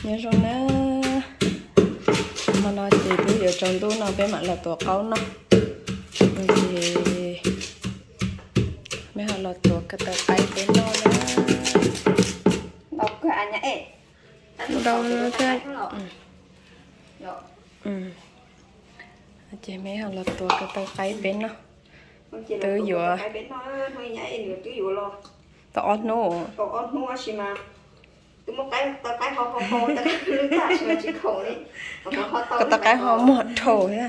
nhớ rồi nè mà nó chỉ cứ giờ trong túi nó bé mặt là tổ cáo nó thì mấy họ là tổ cái tờ tay bên nó đó đọc cái anh nhảy đâu nó thế chị mấy họ là tổ cái tờ tay bên nó từ vừa tổ nó tôi một cái họ ta chỉ khổ đi cái tờ cái họ một thổ á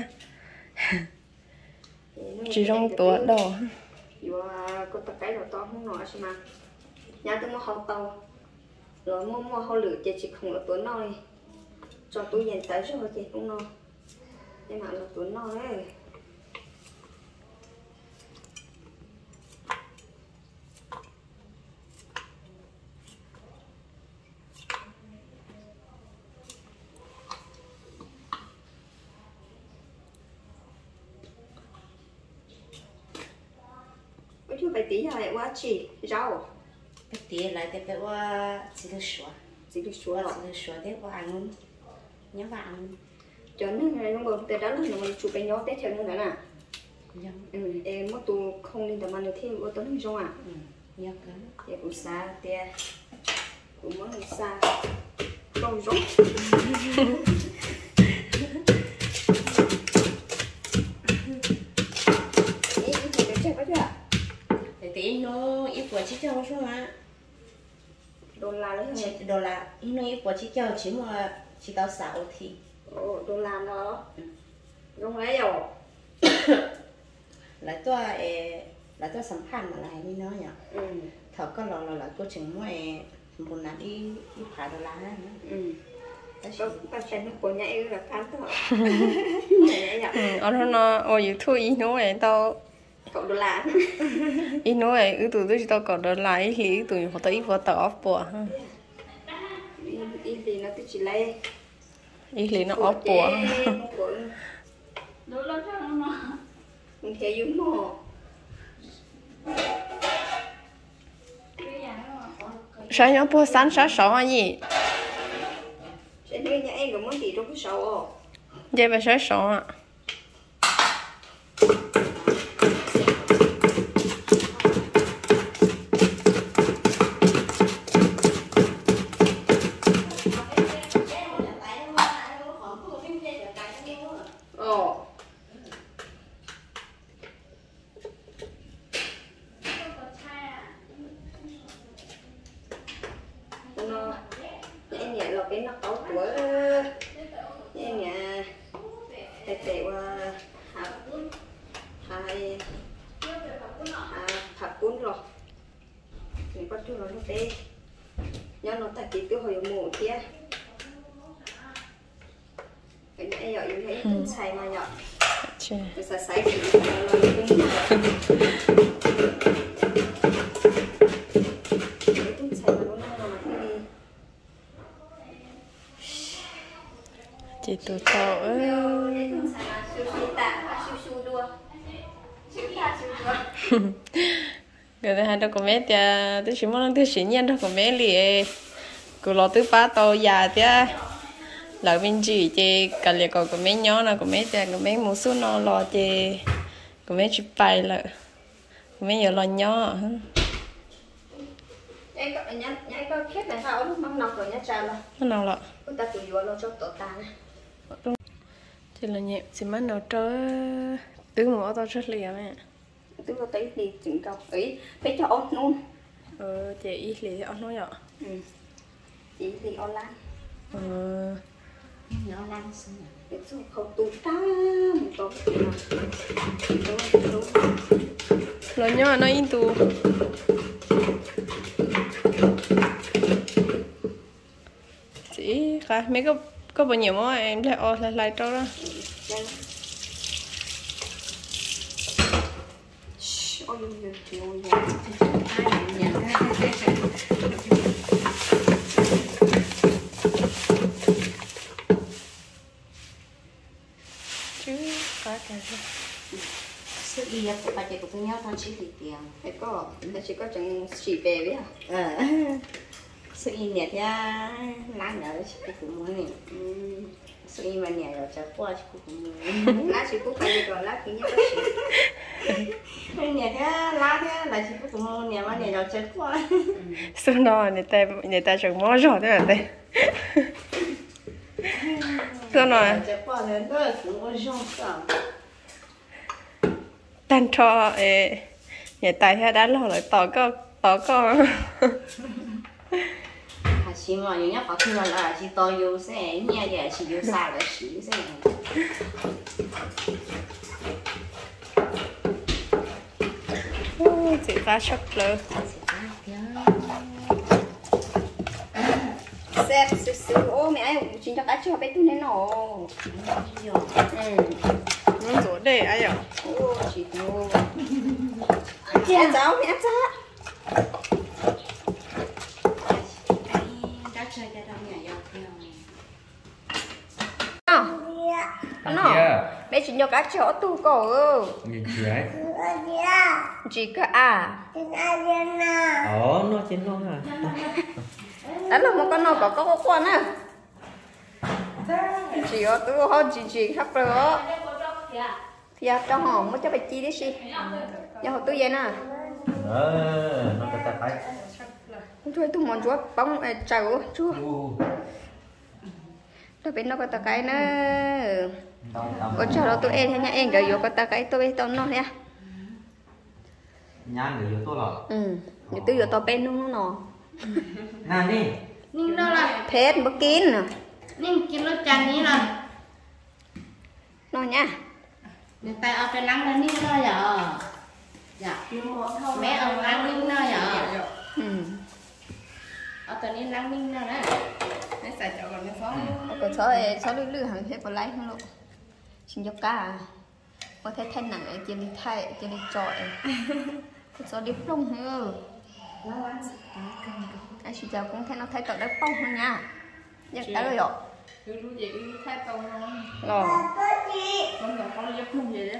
chỉ trong tổ đó có tờ cái to không nói xem mà nhà tôi mua hậu tàu rồi mua hậu lửa chỉ không là tuấn nói cho tôi dành tới rồi chị cũng nói nhưng mà là tuấn nói đấy chú phải tí lại quá chỉ rau cái tí lại cái phải qua chỉ được sủa để qua ăn nhớ vào ăn cho nên ngày hôm bữa từ đó là mình chụp cái nhóm tết theo như thế nào em mất tu không nên tầm ăn được thêm bữa tối mình xong à nhớ cái em cũng xa tia cũng mới xa không rốt tí nó ít quả chỉ cho số mà đô la đấy hả? Đô la nó ít quả chỉ cho chỉ tao xạo thì đô la nó không lấy rồi lại tôi sản phẩm mà lại đi nói nhở thọ có là cô chừng mỗi một lần đi phải đô la nữa ta xem nó của nhảy là phán thôi nó ôi thôi nói tao cậu đô la ít nói ư tụi tôi chỉ tao còn đô la ít thì tụi họ tới vừa tao off bùa ít thì nó chỉ lấy ít thì nó off bùa đô la sao nó không thể dùng mò sao nhớ bùa sáng sáng sáu anh gì sẽ đưa nhà em cũng muốn tỷ trong cái sầu vậy phải sáng sáu ạ thập cuốn rồi mình bắt cho nó tê nhớ nó ta chỉ tiêu hồi mổ kia cái này giờ em thấy cũng xài mà nhở cái xài xài thì chị tụi tao cái thứ hai đó có mấy tia tôi chỉ muốn tôi chỉ nhận đó có mấy lì cứ lo thứ ba tàu già tia là bên chị chị cả lì có mấy nhỏ nào có mấy tia có mấy một số nó lo chị có mấy chụp bài là có mấy giờ lo nhỏ em có khép này sao nó măng nọc rồi nhá trà là nó nào lợ ta tự vô lo cho tổ ta thì là nhẹ chỉ mất nào trớ tứ mỏ tao rất lì mẹ tứ có tí thì chừng cầu ấy phải cho ôn luôn chị ít lì ăn nói nhở chị thì online nhỏ lăng xí để số không tu tam tốt là nhỏ nó in tu chị khá mấy có bao nhiêu món em lại lại cho đó ôi chứ khá cả sự y của bà chị của tôi nhau tao chỉ thì tiền phải có là chỉ có chẳng chỉ về với à sự in nè thì lá nhỏ chỉ cũng muốn này sự in mà nè rồi cho qua chỉ cũng muốn lá chỉ cũng phải rồi lá kia nhá không nè thì lá thì là chỉ cũng muốn nè mà nè rồi cho qua sao nó người ta chẳng mò rồi thế là đây sao nó cho qua thì nó cũng có rong sao tan cho người ta theo đá lo lại tỏ có chỉ mà những nhóc học sinh là chỉ to yêu sẽ nghe cái chỉ yêu xa là chỉ sẽ chị ta sắp lơ xếp xíu ô mẹ ấy chính cho cá chưa bé tu nên nó nó rủ để ai ạ ô chị ô mẹ cháu mẹ cháu nó bé chỉ cho cá chó tu cổ gì đấy chỉ cả nó trên luôn à đó là một con nó có con á chỉ có tu họ chỉ khắp rồi thì cho họ mới cho phải chi đi xí cho họ tu vậy nè nó ta phải thôi tu món chúa bông chảo chúa tôi biết nó có ta cái nữa ở chỗ đó tụi em hay nhà em rồi vô có ta cái tôi biết tao nó nha nhà người vô tôi rồi người tôi vô tao bên nó nọ nè đi nhưng đó là phết bất kín nè nhưng kia nó chăn như là nó nha người ta ở cái lăng lên nín nó giờ dạ mẹ ở lăng nín nó giờ ở tận nín lăng nín nó đấy hãy xài chậu còn nó còn số lư hàng hết vào lấy không lộ xin cho cá có thể thay nặng ở trên đi thay trên đi trọi số đi plong hơ cái xin chào cũng thấy nó thay tọt đất bông hơn nha nhắc đã rồi ạ cứรู้gì cứ thay tông nó rồi con nhỏ con giúp không gì đấy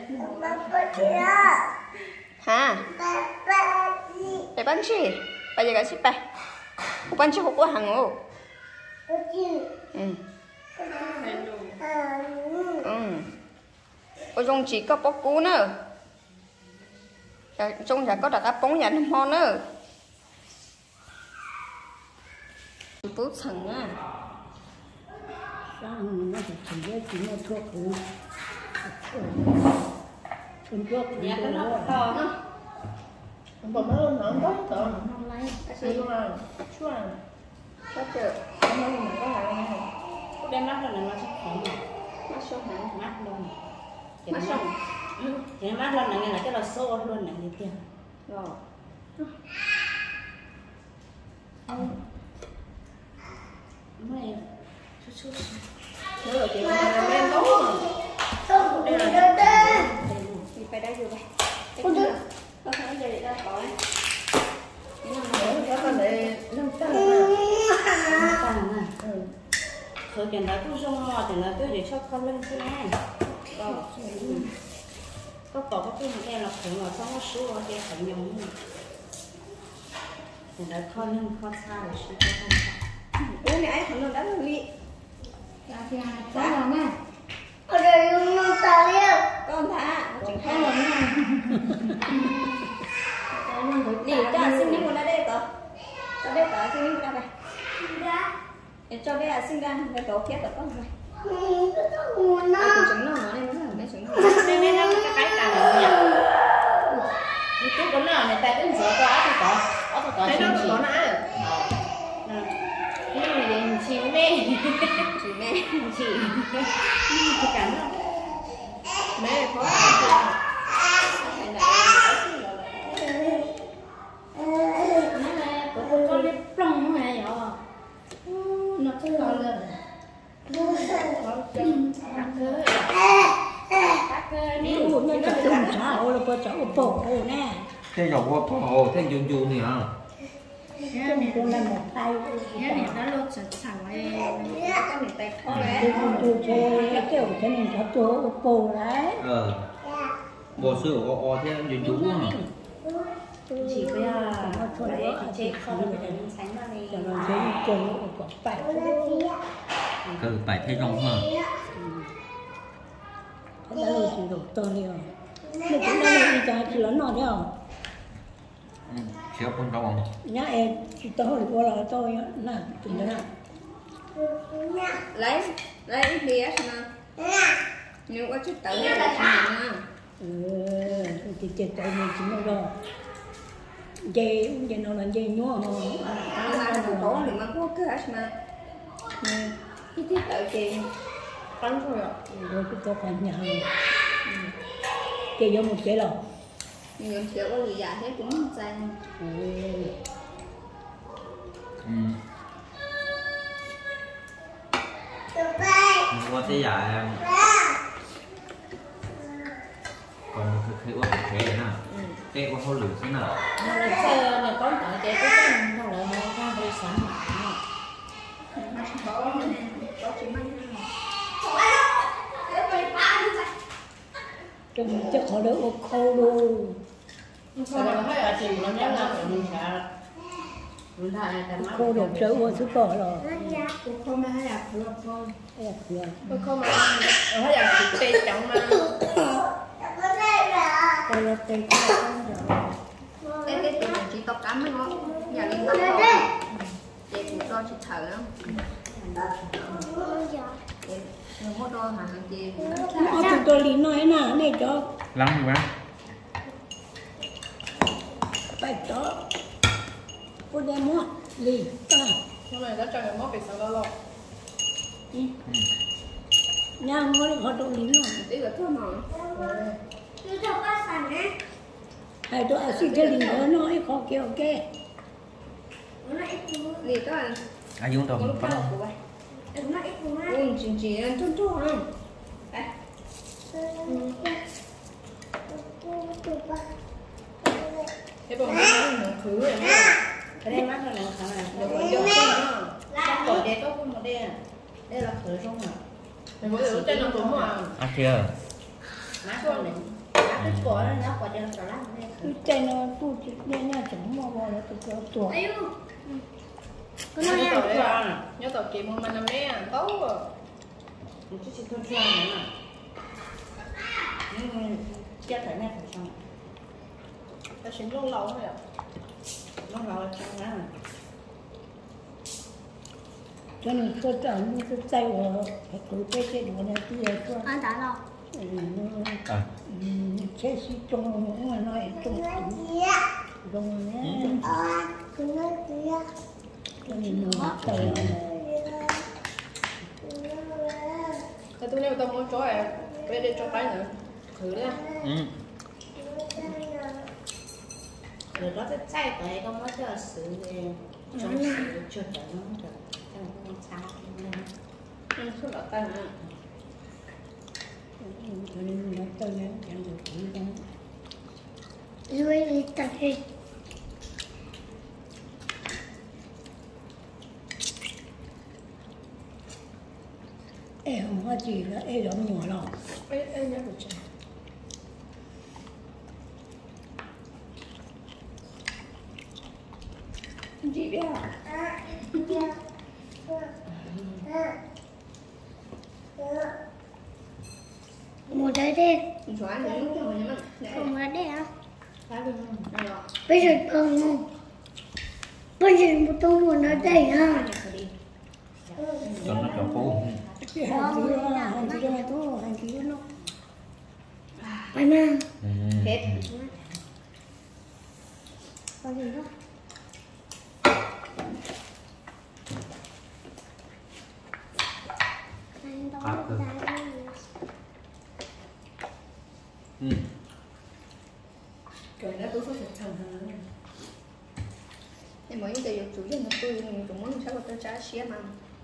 hả để bán chi bây giờ cái ship bay bán chi có hàng ô ở trong chỉ có bó cú nữa trong nhà có đặt áp bóng nhà năm hòn nữa tốt sẵn á nó chỉ biết chỉ là thuốc thuốc nhà cái nó to còn nó nóng quá to nó lấy cái gì mà chua có chưa nó mình có hàng này đem mắt rồi nó chắc khỏe nó sâu hả mắt luôn nó sâu cái mắt luôn này là cái là sâu luôn này như tiền rồi mày chút nó là chuyện lên tốt thì phải đây rồi con đứa có thể về đây khỏi nó còn để nâng tăng khởi kiện đó cũng rong mò thì là tôi để cho con lên thế này có bỏ cái này là khởi mà xong nó xuống cái khởi nhung thì là con lên con xa rồi xuống con uống này anh nó đã lì có rồi nha ở đây nó tao liêu con thả chẳng có rồi nha đi cho xin đi một đây cơ cho bé tớ xin đi một đây để cho bé sinh ra cái tổ thiết của con này nó trứng nó đây nó là mấy trứng đây đây nó cái tàu nhỉ đi tiếp con nào này tại đến giờ qua thì có thấy nó có nãy cái này để chị mẹ chị cảm ơn mẹ có con biết plong này rồi nó chưa ngon lên cái dầu qua hồ cái dùn dùn này hả cái này cũng là một tay cái này đã lột sạch sẵn ấy cái này tay khó đấy cái kiểu cái này có chỗ bồ đấy bò sữa o thế dùn dùn hả chỉ bây giờ đấy thì chế không được để mình sánh vào này. Cho nó chế trường nó có phải. Cứ phải thấy rong mà. Cái đó là chỉ đồ to nhiều. Nó cũng đang đi ra chỉ lớn nọ theo. Xíu con rong. Nhá em chỉ to được qua là tôi nè, chừng đó. Lấy ít bia xem nhưng có chút tự nhiên là xem Thì chết tại mình chỉ nói rồi. Dây nó là dây nhúa mà. ăn có thì mà có cái mà cái thiết tự tiền ăn thôi ạ. Rồi cái tôi còn nhà rồi. Kêu vô một chế lò. Nhưng chưa có gì dạ thế cũng sang. Mua thế dạ em. Còn cái uống cái thế nào? Cái uống hôi lửa thế nào? Xe này có tại chế cái nó là nó hơi sáng. Có chỉ mang Trong chắc họ đỡ ô khô luôn. Sau đó hơi là chìm nó nhớ là mình sẽ Khô được trở vô sức khỏe rồi. không hay là không không mà hay là tê trọng mà Đây là tê không rồi. cái tiền chỉ tóc cắm nó nhà lên tóc thôi chị cũng cho chị thở lắm mua đôi mà hàng chị Chúng tôi lý nói nè, này cho Lắm quá. phải cho cô đem mua lì ta Hôm nay đã cho người mốt bị sao đó rồi. nhà mua được họ đâu lý nói tí là thôi mà hay tôi xin cho lì nữa nói khó kêu ok gì đó anh Ai dùng tao có không? của bạn chị ăn chút chút không Thế bọn mình nó khứ rồi. cái đây mắt là khá là được rồi vô trong cổ đế tốt hơn một đây đây là khởi không à Mình có thể trên nó cũng mà. À kia. mắt con này mắt cái cổ nó quả cho nó cả lắm đây cứ chạy nó tu chỉ nghe nhà chẳng mua vào là tôi có tuổi Nhớ tàu kịp một mình nằm đấy à, tốt rồi. một chút thôn ra nữa nè chết phải này phải xong Ta xin lâu lâu thôi ạ. nó vào trong đó cho nên tôi chẳng như tôi chạy vào phải cứ cái đồ này kia cho anh đã lo À. chế sĩ trong mà nói trong trong nhé cho nên nó chạy Thế tôi nếu tao muốn cho em, về đây cho tay nữa. Khứ đi. rồi đó cái chạy tới không có cho xử về trong xử chưa tới nó được trong không sao anh số lọ tay mà cho nên nó tôi nhớ chẳng được cũng chẳng Rồi đi tập đi. em không có gì là em đóng nhỏ lọ Em nhớ được chưa? chị biết Một đây đi. xóa những lúc mà nhắm Không ở đây hả? rồi Bây giờ không. Bây giờ một tôi muốn ở đây ha. Cho nó cho cô. cái hàng kia mà tôi hàng kia nó Anh à. hết Có gì đó? Anh đâu có ra Trời đã tôi có thật thần hả? nhưng mà những cái chủ nhân là tôi cũng muốn sao tôi trả xía mà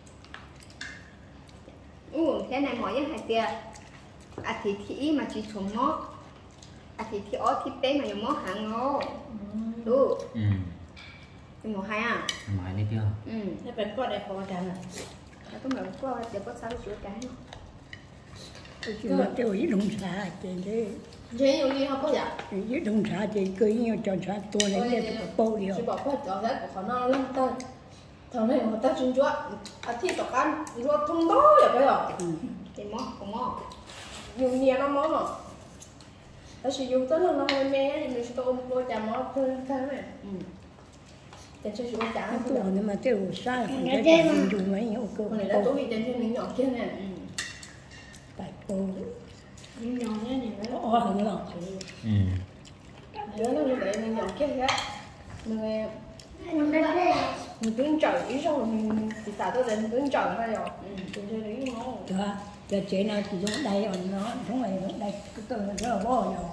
thế này mọi người hay tiền à thì mà chỉ xuống mó à thì ó thì bé mà dùng mó hàng ngô đúng nhưng mà hay à Mày này chưa? nó phải có đây có cái này tôi mới qua để có sao chữa cái tôi chỉ là tôi ý lùng xà trên thế Chế nhiều gì không có dạ? Với đông xã thì cứ nhiều cho xã tua này để được bao điều. Chỉ bảo phải cho cái của họ nó lắm tay. Thằng này người ta chung chúa, thì tao ăn chúa thông đó vậy bây giờ. thì mó Dùng nhiều nó món mà. Ta sử dụng tới nó hơi mê thì mình sẽ ôm vô chả món hơn thế này. Để cho chúng ta ăn Tua nhưng mà tiêu sai không thể dùng dùng mấy nhiều cơ. Này là tôi bị đến cho mình nhỏ kia này. Tại cô nhưng nhỏ nhá nhìn nó o hơn nữa. Đứa nó như vậy mình nhỏ kia hết. Mình Nó đây. mình cứ trời ý xong rồi mình thì xả tôi đến cứ trời ra rồi. Tôi chơi đấy ngon. Giờ chế nào thì dùng đây rồi nó không phải đây cái tôi nó rất là bo rồi.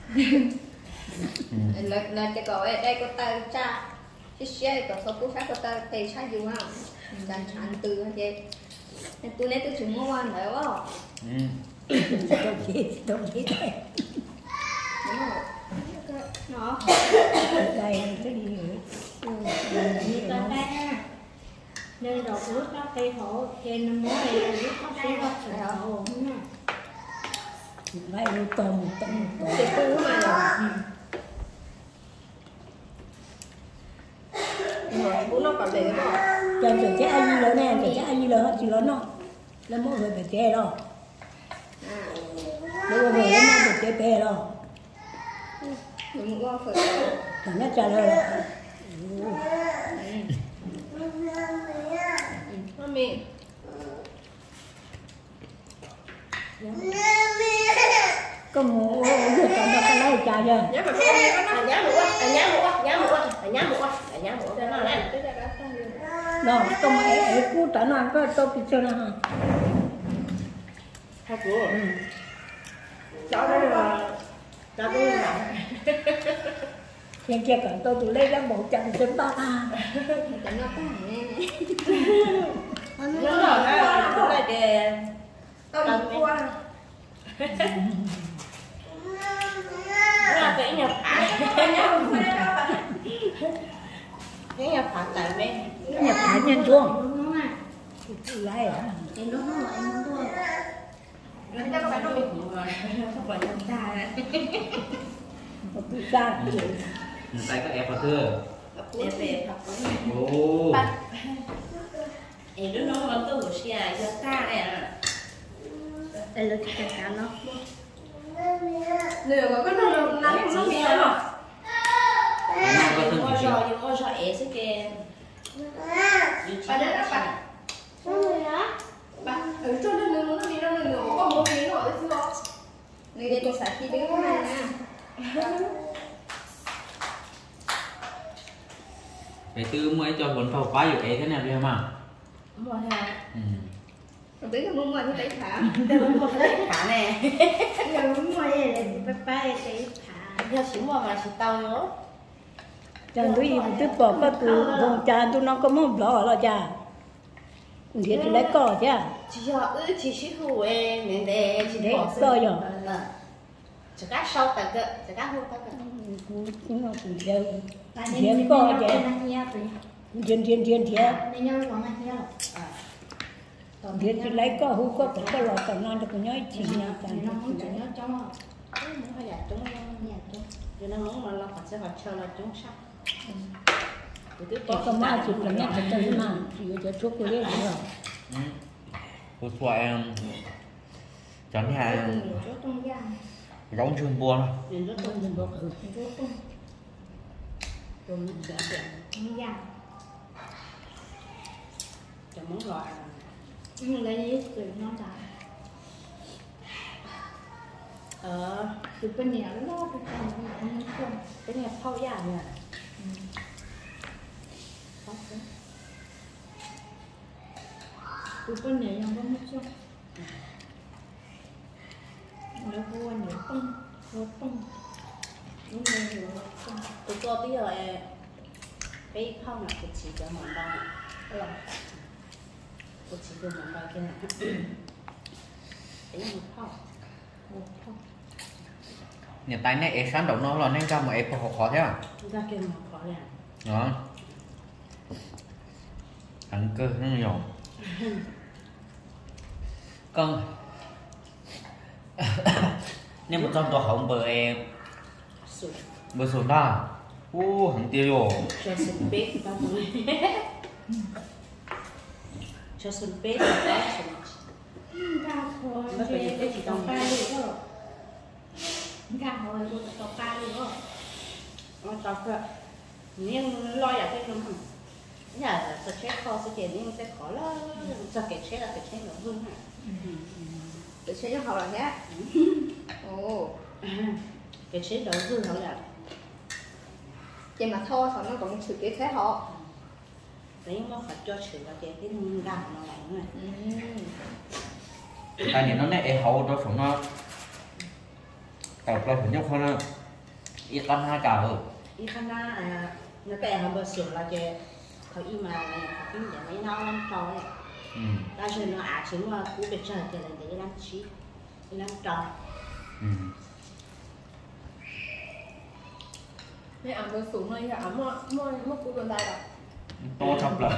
là cái cậu ấy đây có tay cha cái xe có số cú khác có tay tay sai dù không đàn chán từ vậy nên tôi nói tôi chỉ mua ăn đấy quá Đâu chế đây. đúng rồi nó Đây cái gì Như ta đây ha. Đây đọc nước đó cây hổ trên nó mới đây nước nó sẽ có sự hổ nè. Ngay luôn tôm Để cú mà rồi. Rồi cú nó còn để cái bỏ. cho cái ai gì lớn nè cái ai gì lớn chỉ lớn nó là mỗi người phải che đó nếu mà người nó phải che bè đó mình mua phải thằng nó trả lời là Mami. có một việc còn đâu cái lấy trả chưa Nhớ mà không nghe có nó. nhá mũ cho nó lên. đó có mà ấy cú trả nó có tôi bị chơi nó hả Hai cua. Đó đây là cho tôi làm. nhưng kia cả tôi lấy ra bộ trận trên ba ha cái nó có nè Đúng rồi, đó là cái Tao đi qua. đó là cái nhập phá. Cái nhập phá tại bên. nhập hải nhân chuông Đúng không ạ? lấy à Em đúng không? Em muốn thua. Người ta có phải đôi. Không phải nhân ta đấy. một tự ra Tay các em vào thưa. Để về học cũng Ồ. em đứa nó vẫn tu của xe cho ta này à. Đây là cái cá nó. Nửa có nắng nó bị nó. Dùng ngôi sao é sẽ kê. Bà nhớ là bà. Bà cho nên nó đi đâu nửa có một miếng rồi đấy chưa? người đây tôi xả khi đứng cái này nè Cái tư mới cho bốn phao quáอยู่thế nào đi mà. Mua ha. rồi biết cái mua mà thì lấy thả Đây là một cái thả này. Giờ muốn mua đây là bye bye cái thả. Giờ chỉ mua mà chỉ tao nữa. chẳng tôi im tôi bỏ các từ vùng trà tôi nó có một lọ là trà thì lấy cỏ chứ Chỉ cho chỉ sĩ hữu em nên để chỉ đấy bỏ cỏ rồi chỉ cá sâu tại cái chỉ cá hút tại cái cũng nó cũng theo Là Hiếm có vậy. Nên thiên Nên nhau còn là nhau. thiên thì lấy cỏ hú có cái lọ còn non được nhói chỉ nhau Nên nó không chỉ nhớ trong không? muốn phải giải chúng Nhà chung. cho nên muốn mà lo phải sẽ phải chờ là chúng sắp cái con ma chụp là nhặt cái chân mà thì cho thuốc cái đấy rồi Cô xoay chọn hàng Chỗ trong da. giống trường buồn. nên rất là mìnhบอก Chỗ trong. rồi mình sẽ để Trong da. cho món gọi Nhưng lấy đi từ nó đã. Từ bên nhà nó từ bên không. cái này phao giả nè Từ bên nhà nó có mất không? Nó vô nhiều không? Vô không? Đúng rồi, nhiều không? từ cho tí rồi cái phao là cái chỉ cho món bao là cái chỉ cho món bao kia này cái một phao Nhà tay này em sáng đầu nó là nên ra mà em khó thế à? ra kia một khó là Đó. Ăn cơ nó nhỏ. Con nên một trong tôi không bờ em sụt bờ sồn đó không tiêu rồi cho sụt bếp đó thôi cho sụt bếp đó ra thôi nó phải những cái gì tàu trong ba đi đó ra thôi cô tàu ba đi đó nó cho cơ nhưng lo giải thích không nhà sẽ chết kho sẽ tiền nhưng sẽ khó lắm cho cái chết là cái chết nó hơn hả để sẽ cho họ là thế ồ cái chết đó hơn họ là vậy mà thôi họ nó còn một sự kế thế họ đấy nó phải cho sự là cái gạo nó lạnh này tại vì nó này hậu cho sống nó tập ra phải nhóc hơn á ít con hai cả rồi ít khăn na nó cái họ bớt sửa là cáiเขาอีมาอะไรอย่างที่อย่างไม่นอกน้ำจอยแต่ฉันอาจจะว่ากูไปเจอแต่ละเดือนน้ำชีน้ำจอยไม่อ่านตัวสูงเลยอ่ะมั่วกูโดนได้หรอ to thập là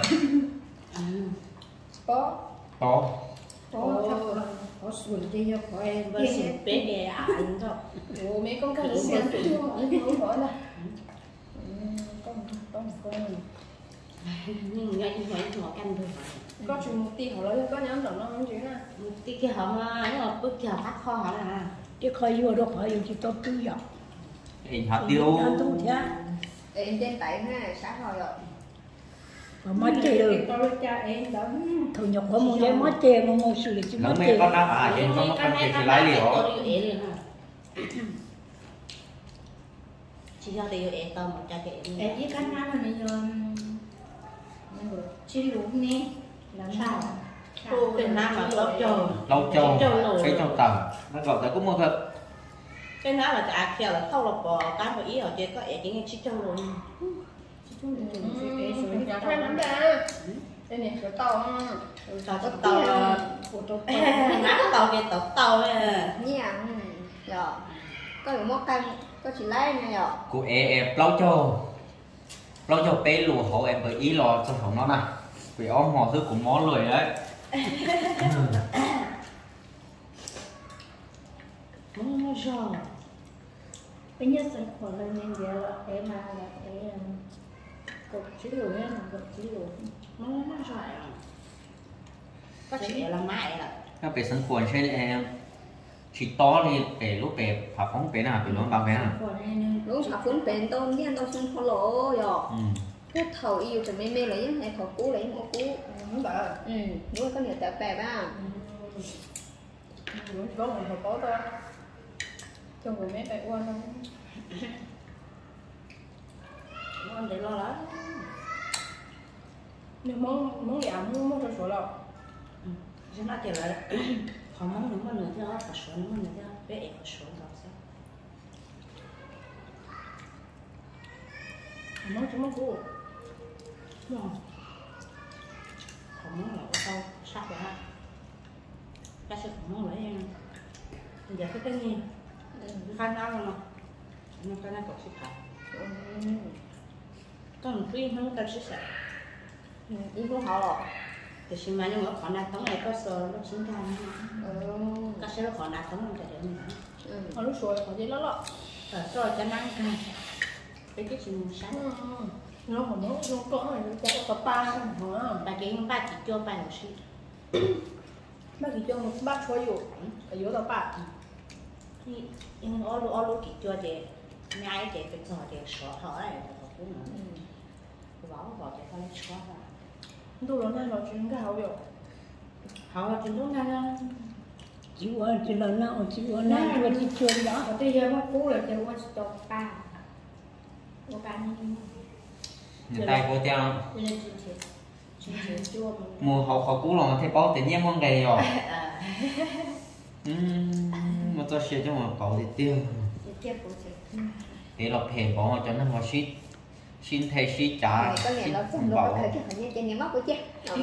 โป๊ะ to โอ้เขาส่วนที่จะคอยบางสิ่งเป็นแย่อ่านก็โอ้mấy con cá lươn xanh không hỏi là con nhưng ngay như vậy họ canh thôi có chuyện một tí họ nói có nhóm đồng nó không chuyện à tí kia họ mà nó bước kia phát kho họ là chứ khơi vô đâu khỏi dùng chỉ tốt tư dọc hình hạt tiêu ăn tốt thế em trên tay ha sát rồi mà mất chê được tôi cha em đó thường nhọc có một giấy mất chê mà một sự chứ mất lớn chê mấy con đã trên con con thì lái liệu chỉ cho điều em tao một cha kệ em với cánh má là bây giờ chi luôn nè làm sao cái nam mà lâu châu cái châu tầm nó gọi là cũng một thật cái nó là cả kia là không là bò cá mà ý ở trên có em chỉ nghe chích châu luôn nhà thay lắm ra đây này cái tàu cho cái tàu nát tàu cái tàu nha rồi có được món canh có chỉ lấy nha rồi của em lâu châu bé lùa hậu em bởi ý lo cho phòng nó nè vì ôm mò thứ cũng món lười đấy nó giò bây giờ sẽ còn lên nên giờ là em mà là em cột chỉ lùi là cột chỉ lùi nó giò có chị là mẹ là các bé sân cuốn chơi em chỉ to thì bé lúc bé phá phóng bé nào bé luôn bao bé nào còn em lúc mà phun bền tôn cái anh tao xung khô lỗ rồi cái thầu yêu thì mê lấy những này thầu cũ lấy một cũ đúng vậy đúng là có nhiều tẹp bẹp á đúng có một thằng có thôi cho người mấy bạn qua thôi nó để lo lắng nhưng món giảm món cho số đâu chứ nó chỉ là không món đúng mà nữa chứ phải số đúng mà nữa chứ bé em phải số đó sao món chúng món cũ không món là có đâu sắc rồi ha cái sự không món lấy em giờ cái gì khăn áo rồi nó cái này có sự thật còn phim không cần sự thật đi của họ rồi thì xin mà nhưng mà khoản nào tống này có sờ nó chín ra các sẽ khoản nào tống cái điểm họ lúc rồi họ chỉ lót lót rồi cái năng cái chuyện sáng nó còn nó có này nó có ba hả bà kia ba chỉ cho ba một xí ba chỉ cho một bát choอยู่ở dưới đó ba thì nhưng ở lúc chỉ cho để ngay để cái trò để sửa hỏi này là cũng bảo để con sửa ra tôi nói nó chuyện cái hậu rồi họ chuyện lúc nào chỉ qua chỉ là nào chỉ qua nào chỉ qua chỉ chơi đó còn bây giờ nó cũ là chờ qua tàu ba qua ba người ta cô cho bây giờ chỉ chua mùa họ cũ lòng thấy bao tự nhiên món gầy rồi mà tôi sẽ cho một cậu thì tiêu tiếp của chị để lọc hề bỏ cho nó vào xin thầy sĩ trả có nghĩa là cũng có thể cái hình như trên cái móc của chứ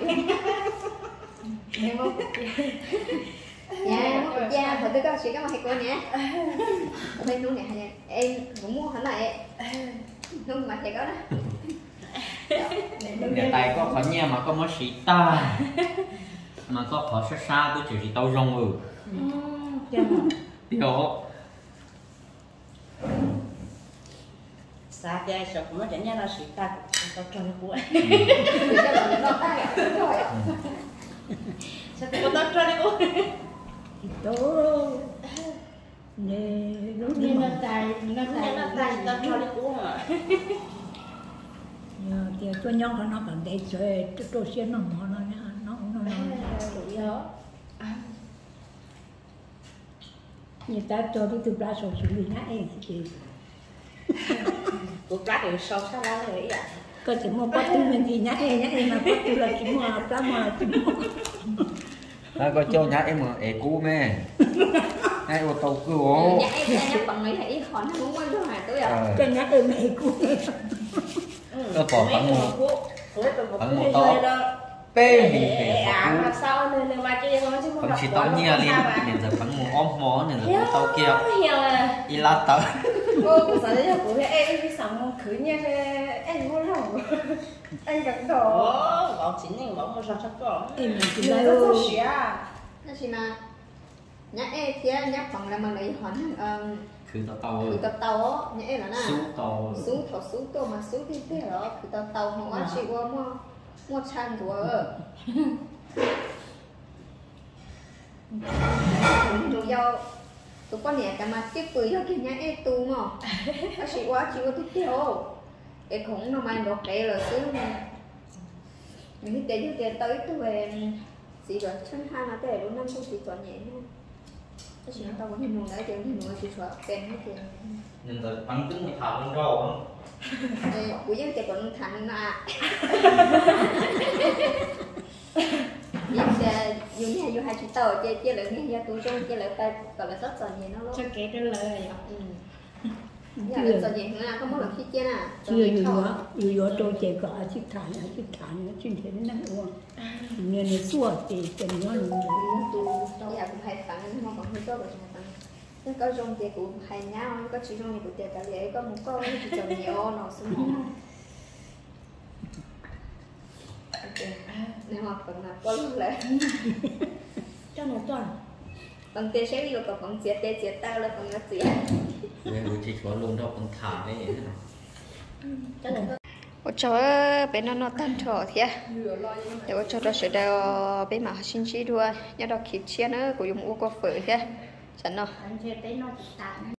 nghe móc dạ móc của cha thôi tôi có sĩ có hay cô nhé bên luôn nè em cũng mua hẳn lại không mà thầy có đó nhà tay có khó nhà mà có mất sĩ ta mà có khó xa xa tôi chỉ tao rong điều xa cái sợ cũng nó chẳng nhớ là sự ta tao cho nó của sao tôi có tao cho nó của Đó nè đúng nên như nó mà tài tao cho nó của mà thì cho nhau nó còn để chơi tôi xem nó mò nó nha đó người ta cho đi từ ba số xử lý nhá em thì của cá thì sâu sao ra rồi vậy có chỉ một bắt tu mình thì nhá em mà bắt tu là chỉ mà cá mà chỉ một Đó có cho nhá em mà cũ mẹ. Ai ô tô cứ ố. Dạ em nhắc bằng mấy thầy khỏi nó muốn quên thôi tôi à. cái nhá em mẹ cũng Nó bỏ bằng một một to bê thì mà sao nên mà chơi không chứ bằng chỉ tao nhia lên nên giờ bằng một ôm mó nên giờ tao kia hiểu à y lát tao cô của sao đấy của em đi sống một khứ nha em muốn lòng anh gặp đồ bảo chính này bảo một sao chắc có em mình chỉ rất là là xía Nó chỉ mà nhắc em thì nhắc bằng là bằng lấy hỏi cứ tao từ tập tàu á nhắc em là nè sú tao sú tô mà sú tí tí đó từ tập tàu không có chị qua mua chăn của đồ dâu tụi con nhẹ cả mà tiếp cười cho kia nhá em tu mà chị qua tí tiêu cái khủng nó mang đồ kệ rồi xứ mình cái tiền tới tôi về chị rồi chân hai là để 4 năm không chị chọn nhẹ nha chị tao vẫn muốn lấy tiền thì mua chị chọn tiền hết tiền nên giờ bằng tính một thảo lên rau không của dân thì còn thằng à nhưng dù như dù hai chị tàu chơi lại nghe tôi trong chơi lại tay gọi là rất giỏi nhẹ nó luôn cho kể trả lời giờ là giỏi nhẹ là có một lần khi chơi nè chưa vừa tôi chỉ có chiếc thản chuyên thế năng uống nên nó xua thì cần nó giờ cũng hay phản ứng mà còn hơi tốt rồi nhưng có trong thì cũng hay nhau có chỉ trong thì cũng tiệt cả vậy có một con chỉ trồng nhiều nó xuống nên mà phần là có lúc lại cho nó toàn bằng tiền sẽ đi còn bằng chia tao là bằng nó chia nên người chỉ có luôn đâu bằng thả đấy cho nó ở chỗ bên nó tan thở thế để ở chỗ đó sẽ đeo bên mà xin chỉ đua nhớ đọc kịp chia nữa của dùng u có phở thế chẳng nào anh chơi tới nó tàn